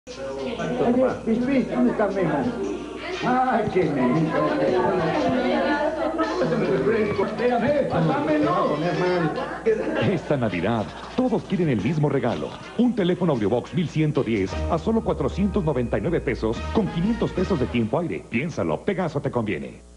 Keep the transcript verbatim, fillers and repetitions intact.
Oye, Pispín, ¿dónde está Memo? ¡Ay, qué memito! Espérame, pásamelo. Esta Navidad, todos quieren el mismo regalo. Un teléfono Audiobox mil ciento diez a solo cuatrocientos noventa y nueve pesos con quinientos pesos de tiempo aire. Piénsalo, Pegaso te conviene.